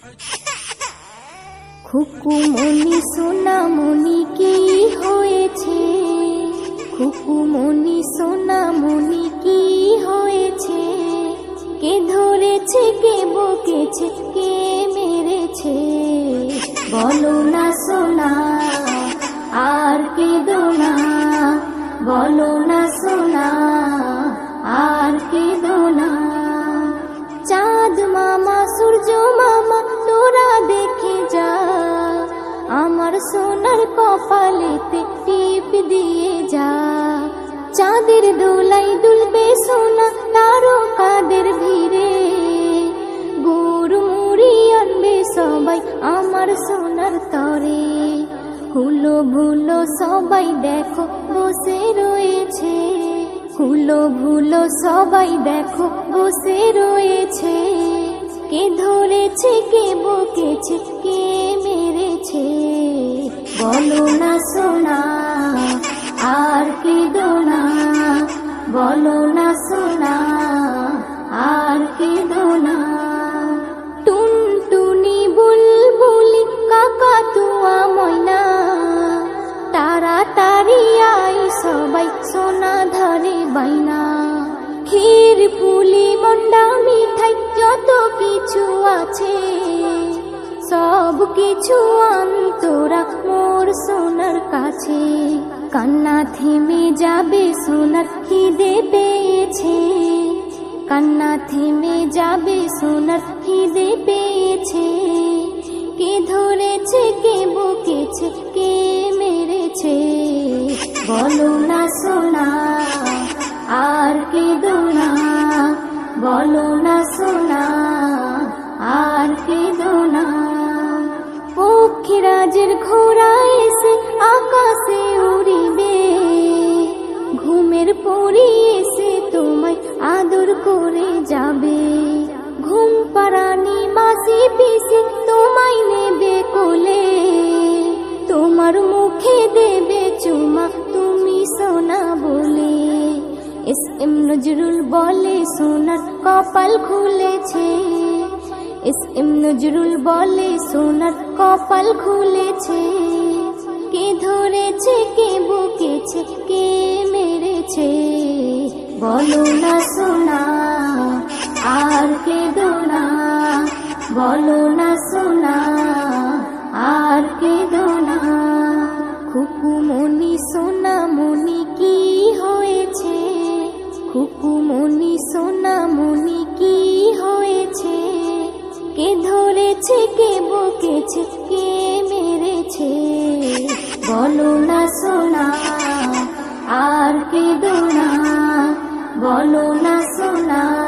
খুকুমনি সোনামনি কি হয়েছে, খুকুমনি সোনামনি কি হয়েছে, কে ধরেছে কে বকেছে কে মেরেছে, বলো না সোনা আর কেঁদো না, বলো না সোনা আর কেঁদো না। চাঁদ মামা সূর্য মামা তোরা দেখে যা, আমার সোনার কপালেতে টিপ দিয়ে যা। চাঁদের দোলাই দুলবে সোনা তারকাদের ভিড়ে, গুড় মুড়ি আনবে সবাই আমার সোনার তরে। হুলো ভুলো সবাই দেখো বসে রয়েছে, হুলো ভুলো সবাই দেখো বসে রয়েছে, কে ধরেছে কে বকেছে কে মেরেছে, বলো না সোনা আর কেঁদো না, বলো না সোনা আর কেঁদো না। টুনটুনি বুলবুলি কাকাতুয়া ময়না, তাড়াতাড়ি আই সবাই সোনা ধরে বাইনা। ক্ষীর পুলি মন্ডা মিঠাই যত কিছু আছে, সব কিছু আনি তোরা মোর সোনার কাছে। কান্না থেমে যাবে সোনার খিদে পেয়েছে, কান্না থেমে যাবে সোনার খিদে পেয়েছে, কে ধরেছে কে বকেছে কে মেরেছে, বলো না সোনা আর কেঁদো না, বলো না সোনা আর কেঁদো না। পক্ষীরাজের ঘোড়া এসে আকাশে উড়িবে, ঘুমের পরি এসে তোমায় আদর করে যাবে। ঘুম পাড়ানি মাসি পিসি তোমায় নেবে কোলে, তোমার মুখে দেবে চুমা তুমি সোনা বলে। এস এম নজরুল বলে সোনার কপাল খুলেছে, এস এম নজরুল বলে সোনার কপাল খুলেছে, কে ধরেছে কে বকেছে কে মেরেছে, বলো না সোনা আর কেঁদো না, বলো না সোনা আর কেঁদো না। খুকুমনি সোনামনি কি হয়েছে, খুকুমনি সোনামনি কি হয়েছে, কে ধরেছে কে বকেছে কে মেরেছে, বলো না সোনা আর কেঁদো না, বলো না সোনা।